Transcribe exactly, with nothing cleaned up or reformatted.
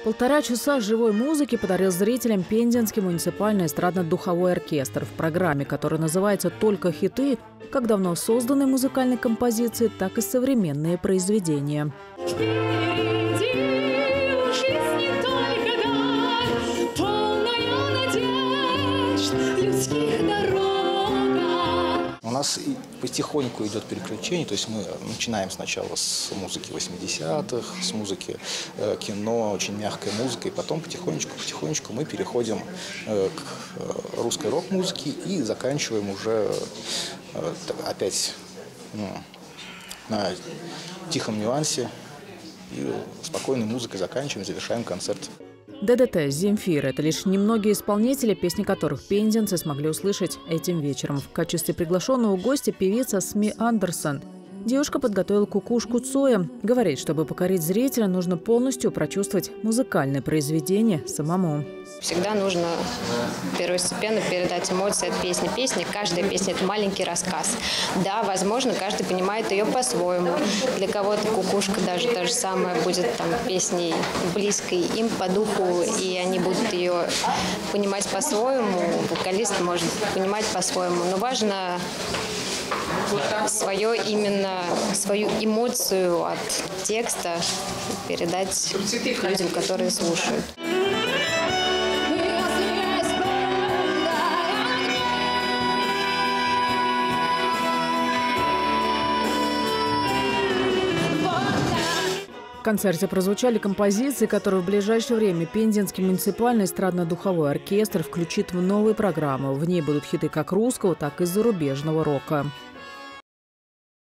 Полтора часа живой музыки подарил зрителям Пензенский муниципальный эстрадно-духовой оркестр в программе, которая называется «Только хиты», как давно созданные музыкальные композиции, так и современные произведения. У нас потихоньку идет переключение, то есть мы начинаем сначала с музыки восьмидесятых, с музыки э, кино, очень мягкой музыкой, потом потихонечку-потихонечку мы переходим э, к русской рок-музыке и заканчиваем уже э, опять ну, на тихом нюансе и спокойной музыкой заканчиваем, завершаем концерт. ДДТ «Земфира» – это лишь немногие исполнители, песни которых пензенцы смогли услышать этим вечером. В качестве приглашенного гостя певица Сми Андерсон. Девушка подготовила кукушку Цоя. Говорит, чтобы покорить зрителя, нужно полностью прочувствовать музыкальное произведение самому. Всегда нужно первостепенно передать эмоции от песни. Песня, каждая песня – это маленький рассказ. Да, возможно, каждый понимает ее по-своему. Для кого-то кукушка даже та же самая будет там песней близкой им по духу, и они будут ее понимать по-своему. Вокалист может понимать по-своему. Но важно свое именно свою эмоцию от текста передать людям, которые слушают. В концерте прозвучали композиции, которые в ближайшее время Пензенский муниципальный эстрадно-духовой оркестр включит в новую программу. В ней будут хиты как русского, так и зарубежного рока.